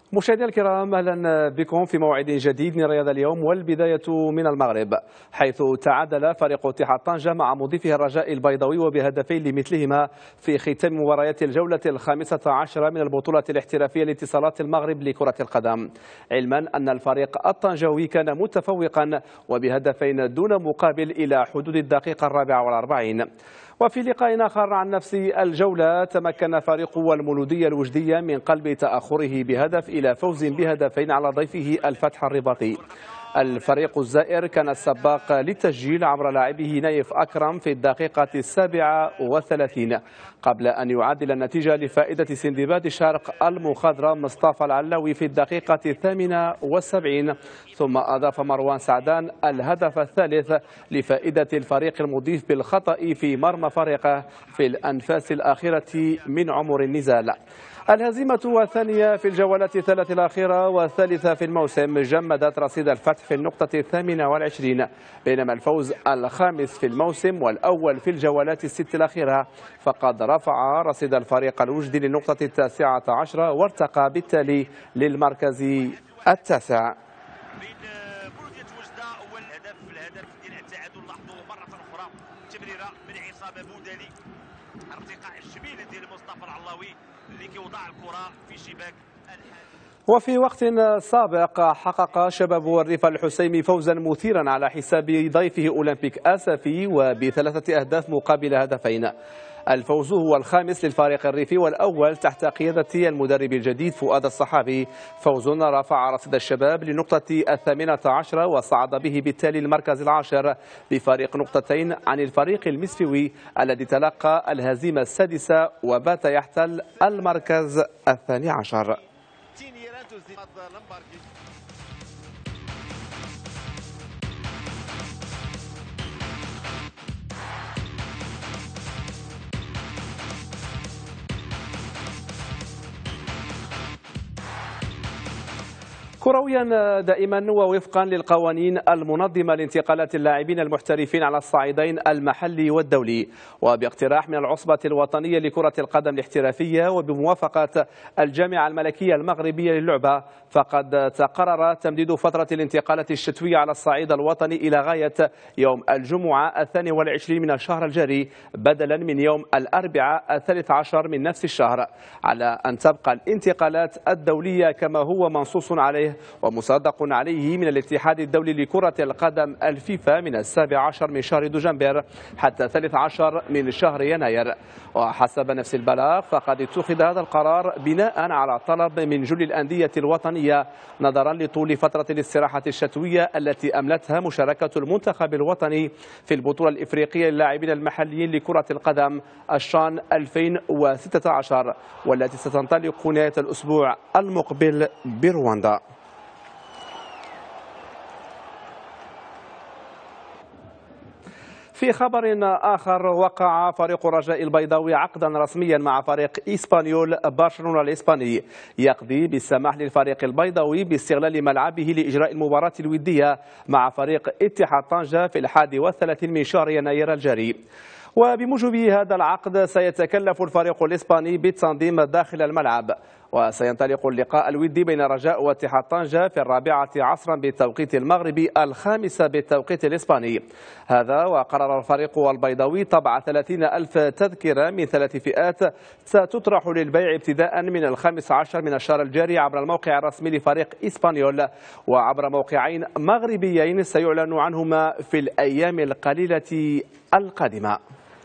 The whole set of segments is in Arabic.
مشاهدينا الكرام، اهلا بكم في موعد جديد من رياض اليوم، والبدايه من المغرب حيث تعادل فريق اتحاد طنجة مع مضيفه الرجاء البيضاوي وبهدفين لمثلهما في ختام مباريات الجوله ال15 من البطوله الاحترافيه لاتصالات المغرب لكره القدم، علما ان الفريق الطنجاوي كان متفوقا وبهدفين دون مقابل الى حدود الدقيقه 44. وفي لقاء آخر عن نفس الجولة تمكن فريق المولودية الوجدية من قلب تأخره بهدف إلى فوز بهدفين على ضيفه الفتح الرباطي. الفريق الزائر كان السباق للتسجيل عبر لاعبه نايف أكرم في الدقيقة 37 قبل أن يعدل النتيجة لفائدة سندباد الشرق المخضرم مصطفى العلوي في الدقيقة 78، ثم أضاف مروان سعدان الهدف الثالث لفائدة الفريق المضيف بالخطأ في مرمى فريقه في الأنفاس الأخيرة من عمر النزال. الهزيمة الثانية في الجولات الثلاث الأخيرة والثالثة في الموسم جمدت رصيد الفتح في النقطة 28، بينما الفوز الخامس في الموسم والأول في الجولات الست الأخيرة فقد رفع رصيد الفريق الوجدي للنقطة 19 وارتقى بالتالي للمركز التاسع. وفي وقت سابق حقق شباب الريف الحسيمي فوزا مثيرا على حساب ضيفه أولمبيك آسفي وب3 أهداف مقابل هدفين. الفوز هو الخامس للفريق الريفي والأول تحت قيادة المدرب الجديد فؤاد الصحابي. فوز رفع رصيد الشباب لنقطة 18 وصعد به بالتالي المركز العاشر بفارق نقطتين عن الفريق المسفوي الذي تلقى الهزيمة السادسة وبات يحتل المركز 12. كرويا دائما ووفقا للقوانين المنظمة لانتقالات اللاعبين المحترفين على الصعيدين المحلي والدولي، وباقتراح من العصبة الوطنية لكرة القدم الاحترافية وبموافقة الجامعة الملكية المغربية للعبة، فقد تقرر تمديد فترة الانتقالات الشتوية على الصعيد الوطني إلى غاية يوم الجمعة 22 من الشهر الجاري بدلا من يوم الأربعاء 13 من نفس الشهر، على أن تبقى الانتقالات الدولية كما هو منصوص عليه ومصدق عليه من الاتحاد الدولي لكرة القدم الفيفا من 17 من شهر دجنبر حتى 13 من شهر يناير. وحسب نفس البلاغ فقد اتخذ هذا القرار بناء على طلب من جل الأندية الوطنية نظرا لطول فترة الاستراحة الشتوية التي أملتها مشاركة المنتخب الوطني في البطولة الإفريقية للاعبين المحليين لكرة القدم الشان 2016 والتي ستنطلق نهاية الأسبوع المقبل برواندا. في خبر آخر، وقع فريق الرجاء البيضاوي عقدا رسميا مع فريق إسبانيول برشلونة الإسباني يقضي بالسماح للفريق البيضاوي باستغلال ملعبه لإجراء المباراة الودية مع فريق اتحاد طنجة في 31 من شهر يناير الجاري. وبموجب هذا العقد سيتكلف الفريق الإسباني بالتنظيم داخل الملعب، وسينطلق اللقاء الودي بين الرجاء واتحاد طنجة في 4 عصرا بالتوقيت المغربي 5 بالتوقيت الإسباني. هذا وقرر الفريق البيضاوي طبع 30,000 تذكرة من 3 فئات ستطرح للبيع ابتداء من 15 من الشهر الجاري عبر الموقع الرسمي لفريق إسبانيول وعبر موقعين مغربيين سيعلن عنهما في الأيام القليلة القادمة.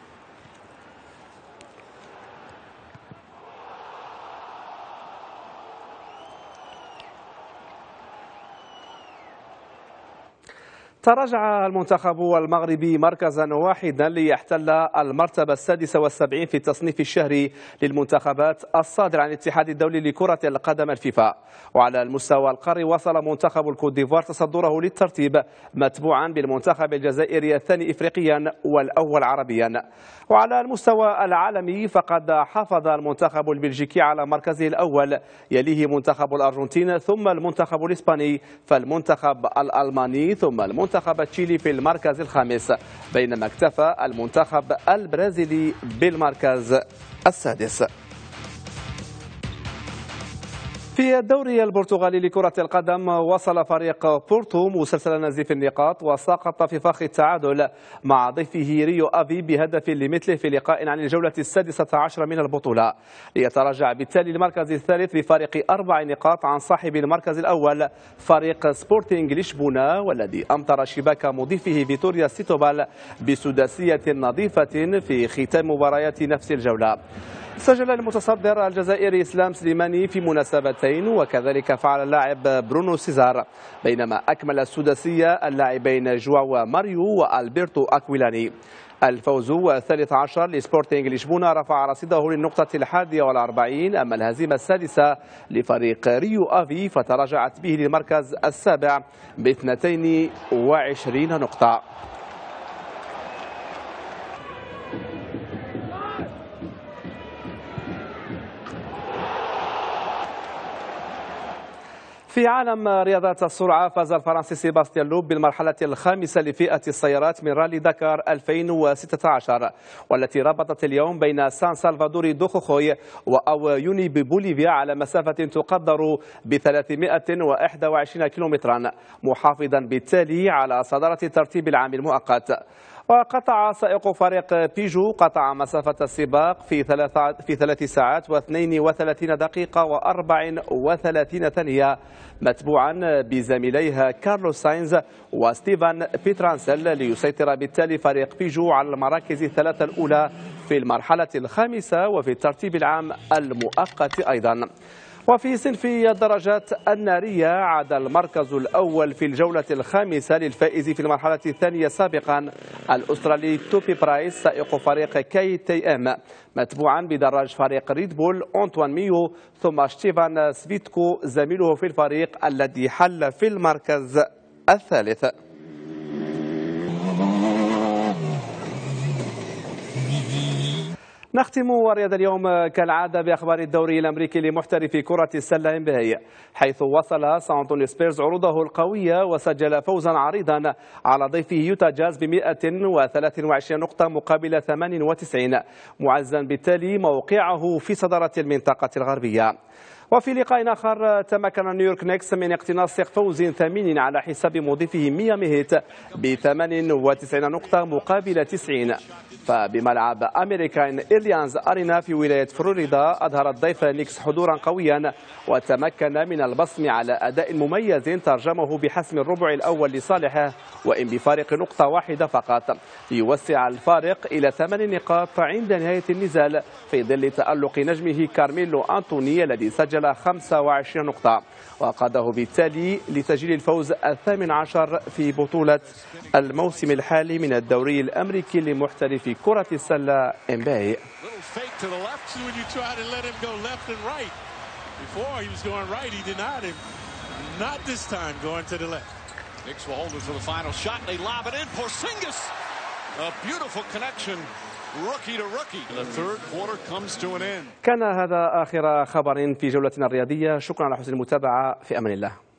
تراجع المنتخب المغربي مركزا واحدا ليحتل المرتبة 76 في التصنيف الشهري للمنتخبات الصادر عن الاتحاد الدولي لكرة القدم الفيفا. وعلى المستوى القاري وصل منتخب الكوت ديفوار تصدره للترتيب متبوعا بالمنتخب الجزائري الثاني إفريقيا والأول عربيا. وعلى المستوى العالمي فقد حافظ المنتخب البلجيكي على مركزه الأول، يليه منتخب الأرجنتين ثم المنتخب الإسباني، فالمنتخب الألماني ثم المنتخب التشيلي في المركز الخامس، بينما اكتفى المنتخب البرازيلي بالمركز السادس. في الدوري البرتغالي لكرة القدم وصل فريق بورتو مسلسل نزيف النقاط وسقط في فخ التعادل مع ضيفه ريو أفي بهدف لمثله في لقاء عن الجولة السادسة عشر من البطولة، ليتراجع بالتالي المركز الثالث بفارق 4 نقاط عن صاحب المركز الأول فريق سبورتينغ لشبونة، والذي أمطر شباك مضيفه فيتوريا سيتوبال بسداسية نظيفة في ختام مباريات نفس الجولة. سجل المتصدر الجزائري إسلام سليماني في مناسبتين، وكذلك فعل اللاعب برونو سيزار، بينما أكمل السداسية اللاعبين جواو ماريو وألبرتو أكويلاني. الفوز الثالث عشر لسبورتينغ لشبونة رفع رصيده للنقطة 41، أما الهزيمة السادسة لفريق ريو أفي فتراجعت به للمركز السابع ب 22 نقطة. في عالم رياضات السرعة فاز الفرنسي سيباستيان لوب بالمرحلة الخامسة لفئة السيارات من رالي دكار 2016، والتي ربطت اليوم بين سان سالفادور دو خوخوي وأويوني ببوليفيا على مسافة تقدر ب 321 كيلومترا، محافظا بالتالي على صدارة الترتيب العام المؤقت. وقطع سائق فريق بيجو مسافة السباق في 3 ساعات و32 دقيقة و34 ثانية، متبوعا بزميليها كارلوس ساينز وستيفان بيترانسل، ليسيطر بالتالي فريق بيجو على المراكز الثلاثة الأولى في المرحلة الخامسة وفي الترتيب العام المؤقت أيضا. وفي صنف الدراجات النارية عاد المركز الأول في الجولة الخامسة للفائز في المرحلة الثانية سابقا الأسترالي توبي برايس سائق فريق كي تي ام، متبوعا بدراج فريق ريد بول أنطوان ميو، ثم ستيفان سفيتكو زميله في الفريق الذي حل في المركز الثالث. نختم رياض اليوم كالعادة بأخبار الدوري الأمريكي لمحترف كرة السلة NBA، حيث وصل سان أنطونيو سبيرز عروضه القوية وسجل فوزا عريضا على ضيفه يوتا جاز ب 123 نقطة مقابل 98، معززا بالتالي موقعه في صدارة المنطقة الغربية. وفي لقاء آخر تمكن نيويورك نيكس من اقتناص فوز ثمين على حساب مضيفه ميامي هيت ب 98 نقطة مقابل 90. فبملعب أمريكان إيرليانز أرينا في ولاية فلوريدا أظهر الضيف نيكس حضورا قويا وتمكن من البصم على أداء مميز ترجمه بحسم الربع الأول لصالحه، وإن بفارق نقطة واحدة فقط، ليوسع الفارق إلى 8 نقاط عند نهاية النزال في ظل تألق نجمه كارميلو أنطوني الذي سجل 25 نقطة، وقاده بالتالي لتسجيل الفوز 18 في بطولة الموسم الحالي من الدوري الأمريكي لمحترف كرة السلة NBA. كان هذا آخر خبر في جولتنا الرياضية، شكرا على حسن المتابعة، في أمان الله.